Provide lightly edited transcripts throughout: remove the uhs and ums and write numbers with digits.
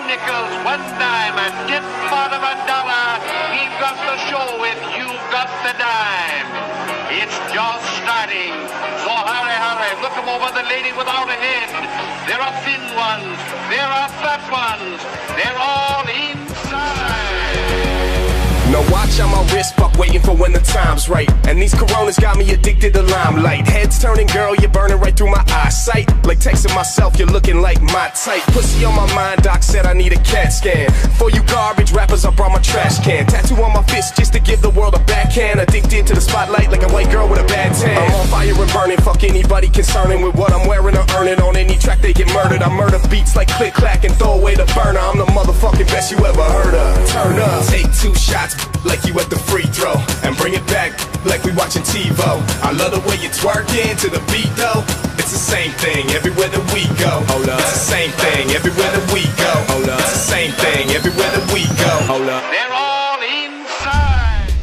nickels, one dime, and 10 bottom a dollar. We've got the show if you've got the dime. It's just starting, so hurry, hurry. Look 'em over, the lady without a head. There are thin ones, there are fat ones. They're all inside. No watch on my wrist, fuck waiting for when the time's right. And these coronas got me addicted to limelight. Heads turning, girl, you're burning right through my eyesight. Like texting myself, you're looking like my type. Pussy on my mind, doc said I need a CAT scan. For you garbage rappers, I brought my trash can. Tattoo on my fist just to give the world a backhand. Addicted to the spotlight like a white girl with a bad tan. I'm on fire and burning, fuck anybody concerning with what I'm wearing or earning. On any track they get murdered. I murder beats like click clack and throw away the burner. I'm the motherfucking best you ever heard of. Turn up, take 2 shots like you at the free throw, and bring it back like we watching TiVo. I love the way you twerking to the beat though. It's the same thing everywhere that we go. Hold up. It's the same thing everywhere that we go. Hold up. It's the same thing everywhere that we go. Hold up. They're all inside.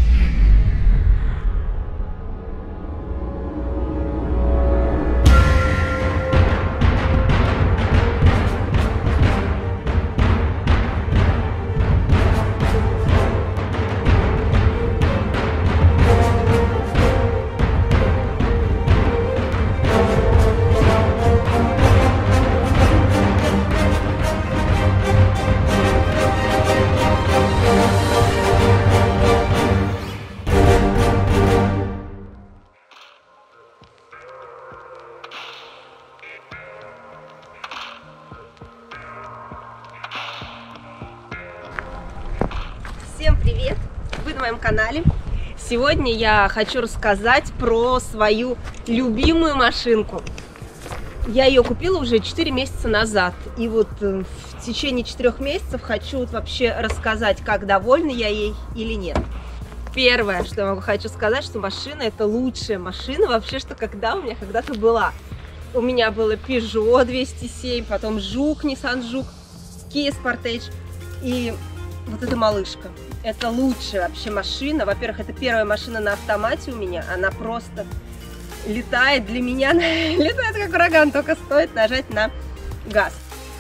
Всем привет! Вы на моем канале. Сегодня я хочу рассказать про свою любимую машинку. Я ее купила уже 4 месяца назад. И вот в течение 4 месяцев хочу вот вообще рассказать, как довольна я ей или нет. Первое, что я хочу сказать, что машина — это лучшая машина вообще, что когда у меня когда-то была. У меня было Peugeot 207, потом Жук, Nissan Жук, Kia Sportage и вот эта малышка. Это лучшая вообще машина. Во-первых, это первая машина на автомате у меня. Она просто летает для меня. Летает как ураган, только стоит нажать на газ.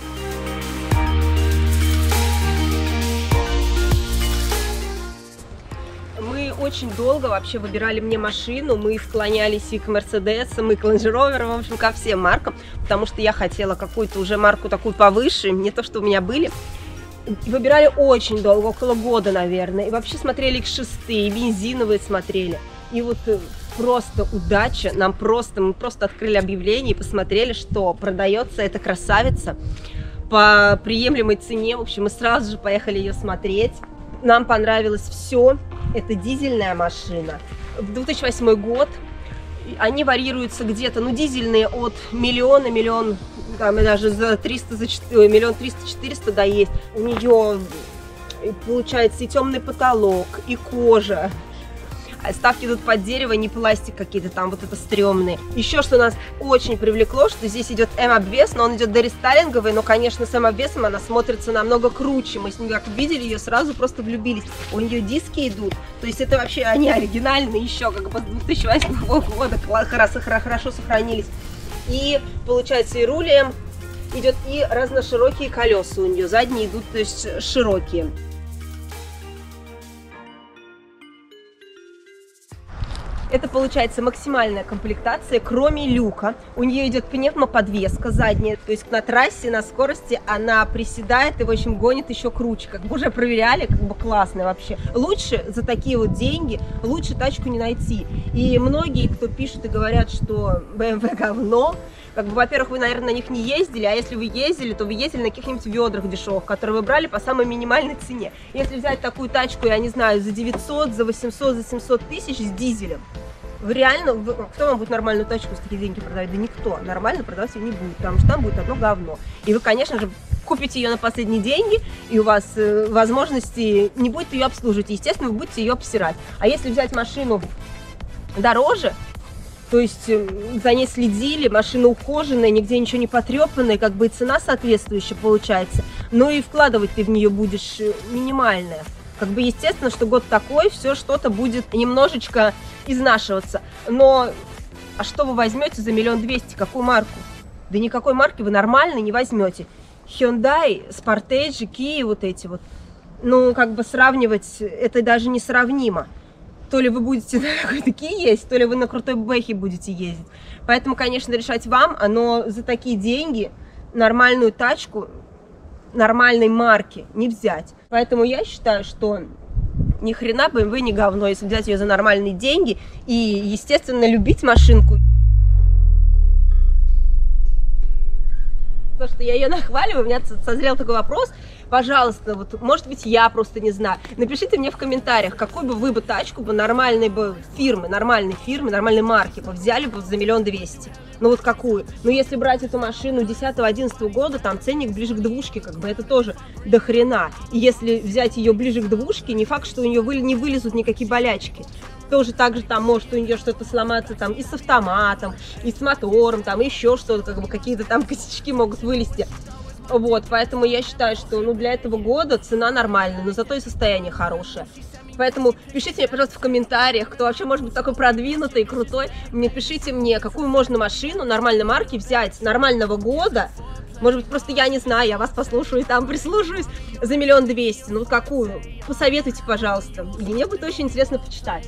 Мы очень долго вообще выбирали мне машину. Мы склонялись и к Мерседесам, и к Range Rover, в общем, ко всем маркам. Потому что я хотела какую-то уже марку такую повыше. Не то, что у меня были. Выбирали очень долго, около года, наверное. И вообще смотрели X6, и бензиновые смотрели. И вот просто удача. Мы просто открыли объявление и посмотрели, что продается эта красавица по приемлемой цене. В общем, мы сразу же поехали ее смотреть. Нам понравилось все. Это дизельная машина. 2008 год. Они варьируются где-то, ну, дизельные от миллион, там, даже за 300, за 4, миллион 300-400, да, есть. У нее получается и темный потолок, и кожа. Ставки идут под дерево, не пластик какие-то там, вот это стрёмные. Еще что нас очень привлекло, что здесь идет М-обвес, но он идет дорестайлинговый, но, конечно, с М-обвесом она смотрится намного круче. Мы с ним как видели ее, сразу просто влюбились. У нее диски идут, то есть это вообще они оригинальные еще, как бы с 2008 года, хорошо сохранились. И получается и рулем идет, и разноширокие колеса у нее, задние идут, то есть широкие. Это получается максимальная комплектация, кроме люка. У нее идет пневмоподвеска задняя, то есть на трассе, на скорости она приседает и, в общем, гонит еще круче. Как бы уже проверяли, как бы классная вообще. Лучше за такие вот деньги, лучше тачку не найти. И многие, кто пишет и говорят, что BMW говно, как бы, во-первых, вы, наверное, на них не ездили, а если вы ездили, то вы ездили на каких-нибудь ведрах дешевых, которые вы брали по самой минимальной цене. Если взять такую тачку, я не знаю, за 900, за 800, за 700 тысяч с дизелем, вы реально, кто вам будет нормальную тачку за такие деньги продавать? Да никто. Нормально продавать ее не будет, потому что там будет одно говно. И вы, конечно же, купите ее на последние деньги, и у вас возможности не будет ее обслуживать. Естественно, вы будете ее обсирать. А если взять машину дороже, то есть за ней следили, машина ухоженная, нигде ничего не потрепанная, как бы и цена соответствующая получается. Ну и вкладывать ты в нее будешь минимальная. Как бы естественно, что год такой, все что-то будет немножечко изнашиваться. Но а что вы возьмете за 1 200 000? Какую марку? Да никакой марки вы нормально не возьмете. Hyundai, Sportage, Kia, вот эти вот. Ну, как бы сравнивать, это даже не сравнимо. То ли вы будете на какой-то Kia ездить, то ли вы на крутой Бэхе будете ездить. Поэтому, конечно, решать вам, но за такие деньги нормальную тачку нормальной марки не взять. Поэтому я считаю, что ни хрена BMW не говно, если взять ее за нормальные деньги и, естественно, любить машинку. То, что я ее нахваливаю, у меня созрел такой вопрос. Пожалуйста, вот, может быть, я просто не знаю. Напишите мне в комментариях, какой бы вы бы тачку бы нормальной фирмы, нормальной марки бы взяли бы за 1 200 000. Ну вот какую? Ну если брать эту машину 10-11 года, там ценник ближе к двушке, как бы это тоже до хрена. И если взять ее ближе к двушке, не факт, что у нее не вылезут никакие болячки. Тоже так же там может у нее что-то сломаться там и с автоматом, и с мотором, там еще что-то, как бы какие-то там косячки могут вылезти. Вот, поэтому я считаю, что ну, для этого года цена нормальная, но зато и состояние хорошее. Поэтому пишите мне, пожалуйста, в комментариях, кто вообще может быть такой продвинутый и крутой. Пишите мне, какую можно машину нормальной марки взять нормального года. Может быть, просто я не знаю, я вас послушаю и там прислушаюсь за 1 200 000. Ну вот какую? Посоветуйте, пожалуйста. И мне будет очень интересно почитать.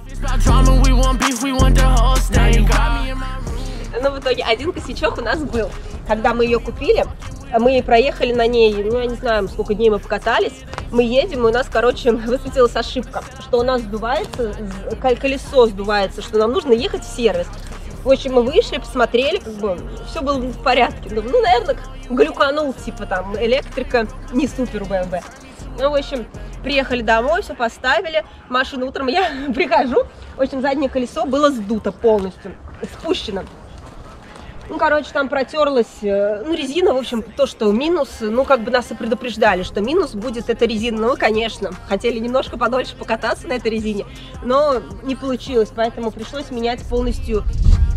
Но в итоге один косячок у нас был. Когда мы ее купили, мы проехали на ней, ну я не знаю, сколько дней мы покатались. Мы едем, и у нас, короче, высветилась ошибка, что у нас сдувается, колесо сдувается, что нам нужно ехать в сервис. В общем, мы вышли, посмотрели, как бы все было в порядке. Думаю, ну, наверное, глюканул, типа там электрика, не супер BMW. Ну, в общем, приехали домой, все поставили. Машину утром я прихожу. В общем, заднее колесо было сдуто полностью, спущено. Ну, короче, там протерлась, ну, резина, в общем, то, что минус, ну, как бы нас и предупреждали, что минус будет эта резина. Ну, конечно, хотели немножко подольше покататься на этой резине, но не получилось, поэтому пришлось менять полностью.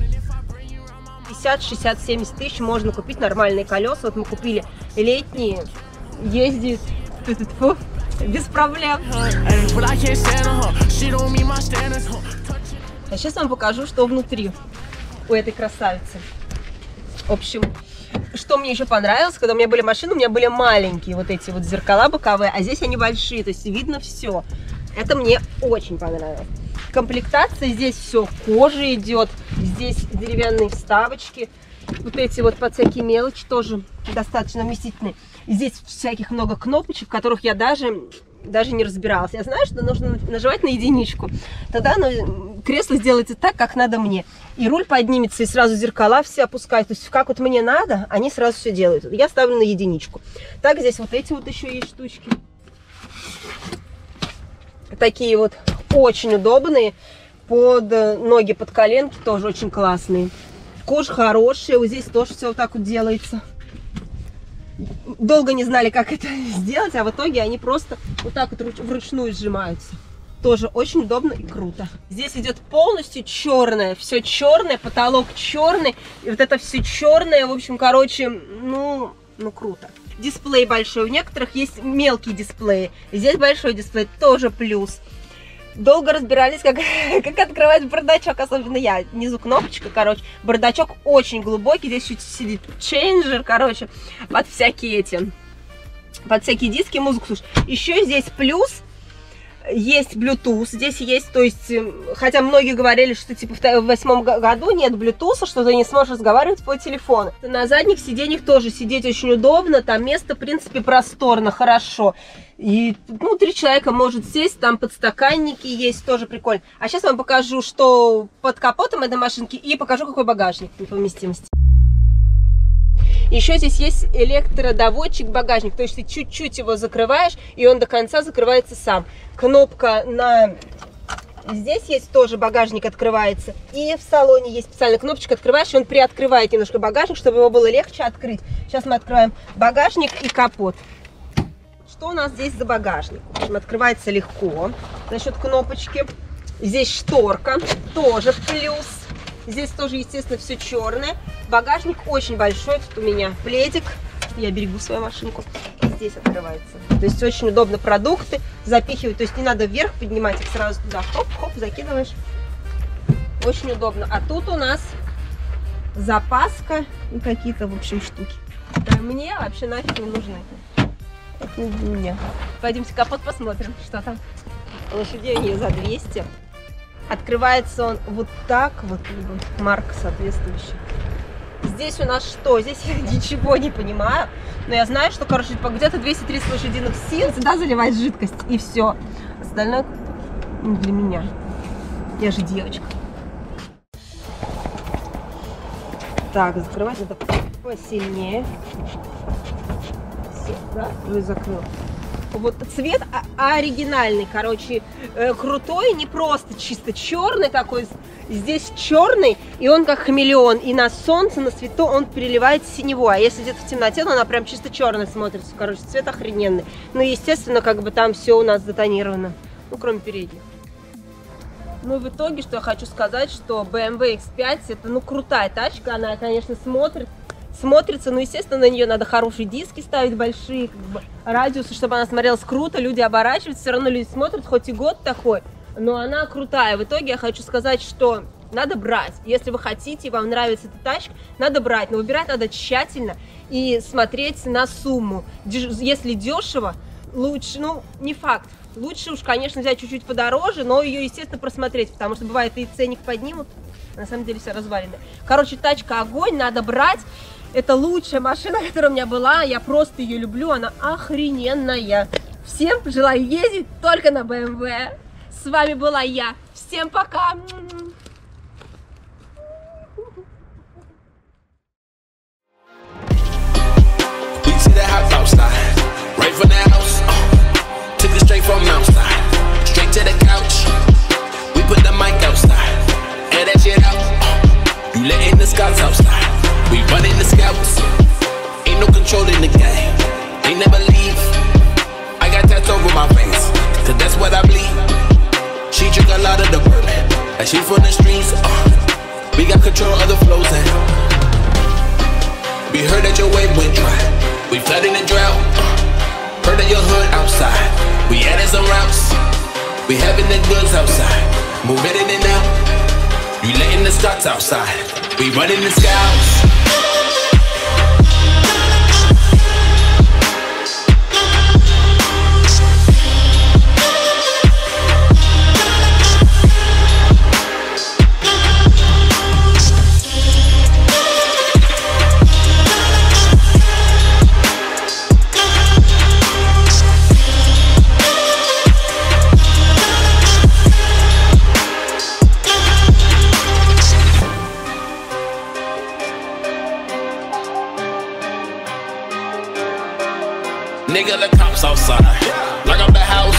50, 60, 70 тысяч можно купить нормальные колеса. Вот мы купили летние, ездит без проблем. А сейчас вам покажу, что внутри у этой красавицы. В общем, что мне еще понравилось, когда у меня были машины, у меня были маленькие вот эти вот зеркала боковые, а здесь они большие, то есть видно все. Это мне очень понравилось. Комплектация, здесь все кожа идет, здесь деревянные вставочки, вот эти вот под всякие мелочи тоже достаточно вместительные. Здесь всяких много кнопочек, в которых я даже не разбиралась. Я знаю, что нужно нажимать на единичку. Тогда кресло сделается так, как надо мне. И руль поднимется, и сразу зеркала все опускают. То есть, как вот мне надо, они сразу все делают. Я ставлю на единичку. Так, здесь вот эти вот еще есть штучки. Такие вот очень удобные. Под ноги, под коленки тоже очень классные. Кожа хорошая. Вот здесь тоже все вот так вот делается. Долго не знали, как это сделать, а в итоге они просто вот так вот вручную сжимаются. Тоже очень удобно и круто. Здесь идет полностью черное, все черное, потолок черный, и вот это все черное, в общем, короче, ну круто. Дисплей большой, у некоторых есть мелкие дисплеи, здесь большой дисплей, тоже плюс. Долго разбирались, как открывать бардачок, особенно я. Внизу кнопочка, короче. Бардачок очень глубокий. Здесь чуть сидит чейнджер, короче, под всякие диски, музыку слушать. Еще здесь плюс, есть Bluetooth, здесь есть, то есть, хотя многие говорили, что типа в 2008 году нет Bluetooth, что ты не сможешь разговаривать по телефону. На задних сиденьях тоже сидеть очень удобно, там место, в принципе, просторно, хорошо. И, ну, 3 человека может сесть, там подстаканники есть, тоже прикольно. А сейчас вам покажу, что под капотом этой машинки, и покажу, какой багажник по вместимости. Еще здесь есть электродоводчик багажник, то есть ты чуть-чуть его закрываешь, и он до конца закрывается сам. Кнопка на... Здесь есть тоже багажник, открывается. И в салоне есть специальная кнопочка, открываешь, и он приоткрывает немножко багажник, чтобы его было легче открыть. Сейчас мы откроем багажник и капот. Что у нас здесь за багажник? В общем, открывается легко за счет кнопочки. Здесь шторка, тоже плюс. Здесь тоже, естественно, все черное. Багажник очень большой. Тут у меня пледик. Я берегу свою машинку. И здесь открывается. То есть очень удобно продукты запихивать. То есть не надо вверх поднимать их, сразу туда хоп-хоп закидываешь. Очень удобно. А тут у нас запаска и какие-то, в общем, штуки. Мне вообще нафиг не нужны. Это не для меня. Пойдемте капот посмотрим, что там. Лошадей у нее за 200. Открывается он вот так вот, марка соответствующая. Здесь у нас что? Здесь я ничего не понимаю. Но я знаю, что, короче, где-то 230 лошадиных сил сюда заливать жидкость. И все. Остальное не для меня. Я же девочка. Так, закрывать надо посильнее. Все, да? Уже закрыл. Вот цвет оригинальный, короче, крутой, не просто чисто черный такой. Здесь черный, и он как хамелеон. И на солнце, на свету он переливает синевой. А если где-то в темноте, то она прям чисто черный смотрится. Короче, цвет охрененный. Ну, естественно, как бы там все у нас затонировано. Ну, кроме передних. Ну, в итоге, что я хочу сказать, что BMW X5 это, ну, крутая тачка. Она, конечно, смотрится, но, естественно, на нее надо хорошие диски ставить, большие, как бы, радиусы, чтобы она смотрелась круто, люди оборачиваются, все равно люди смотрят, хоть и год такой, но она крутая. В итоге я хочу сказать, что надо брать. Если вы хотите, вам нравится эта тачка, надо брать, но выбирать надо тщательно и смотреть на сумму. Если дешево, лучше, ну, не факт. Лучше уж, конечно, взять чуть-чуть подороже, но ее, естественно, просмотреть, потому что бывает и ценник поднимут, на самом деле вся развалина. Короче, тачка огонь, надо брать. Это лучшая машина, которая у меня была, я просто ее люблю, она охрененная. Всем желаю ездить только на BMW. С вами была я. Всем пока. From outside, straight to the couch. We put the mic outside, air that shit out. You letting the scouts outside. We running the scouts. Ain't no control in the game. They never leave. I got tats over my face, cause that's what I bleed. She drink a lot of the bourbon, like she from the streets. We got control of the flows and we heard that your wave went dry. We flooding the drought. Heard of your hood outside. We added some routes. We having the goods outside. Moving in and out. You letting the scouts outside. We running the scouts. Nigga, the cops outside. Lock up the house.